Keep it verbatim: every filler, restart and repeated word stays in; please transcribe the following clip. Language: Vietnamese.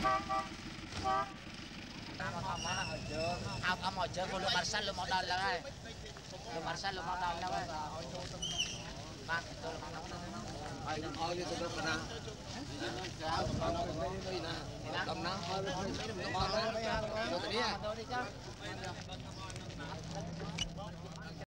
Ông ông hồi chơi con lượm bản săn lượm một đòn là đây. Lượm bản săn lượm một đòn là đây. Bạn tôi là Ai ai đi tôi đâu nào. Kéo con nó đi nè. Cầm nó. Con nó. Tôi đi à.